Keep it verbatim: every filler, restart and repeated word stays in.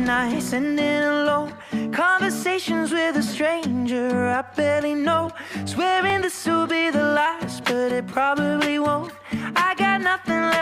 night, sending alone conversations with a stranger I barely know. Swearing this will be the last, but it probably won't. I got nothing left